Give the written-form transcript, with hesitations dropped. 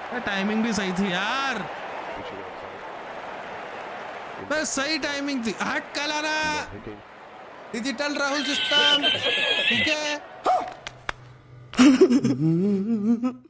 Timing भी सही थी यार, बस सही टाइमिंग थी। हट कलाना, डिजिटल राहुल सिस्टम, ठीक है।